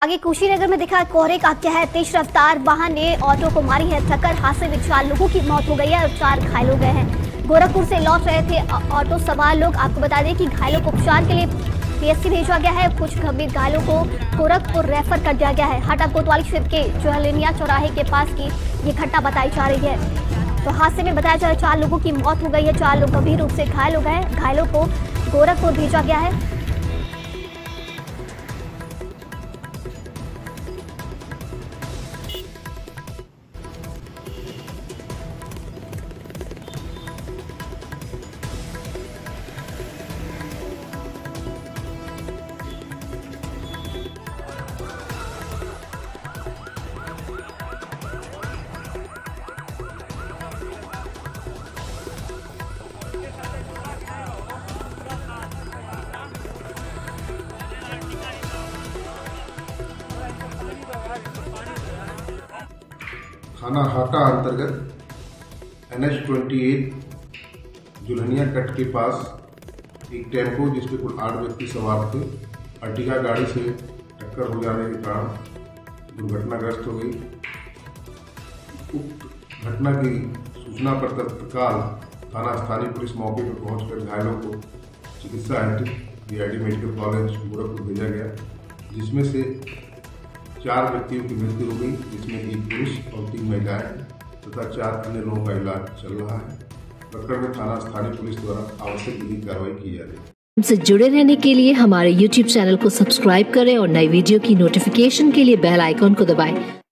आगे कुशीनगर में दिखा कोहरे का कहर। तेज रफ्तार वाहन ने ऑटो को मारी है टक्कर। हादसे में 4 लोगों की मौत हो गई है और 4 घायल हो गए हैं। गोरखपुर से लौट रहे थे ऑटो सवार लोग। आपको बता दें कि घायलों को उपचार के लिए पीएससी भेजा गया है। कुछ गंभीर घायलों को गोरखपुर रेफर कर दिया गया है। हाटा कोतवाली क्षेत्र के जोहलिनिया चौराहे के पास की ये घटना बताई जा रही है। तो हादसे में बताया जा रहा है 4 लोगों की मौत हो गई है, 4 लोग गंभीर रूप से घायल हो गए हैं। घायलों को गोरखपुर भेजा गया है। थाना हाटा अंतर्गत NH-28 जुल्हनिया कट के पास एक टेम्पो जिसपे कुल 8 व्यक्ति सवार थे, अर्टिगा गाड़ी से टक्कर हो जाने के कारण दुर्घटनाग्रस्त हो गई। उक्त घटना की सूचना पर तत्काल थाना स्थानीय पुलिस मौके पर पहुंचकर घायलों को चिकित्सा हेतु DID मेडिकल कॉलेज गोरखपुर भेजा गया, जिसमें से 4 व्यक्तियों की मृत्यु हो गई, जिसमें 1 पुरुष और 3 महिलाएं तथा 4 अन्य लोगों का इलाज चल रहा है। प्रकरण में थाना स्थानीय पुलिस द्वारा आवश्यक विधिक कार्रवाई की जा रही है। हमसे जुड़े रहने के लिए हमारे YouTube चैनल को सब्सक्राइब करें और नई वीडियो की नोटिफिकेशन के लिए बेल आइकॉन को दबाएं।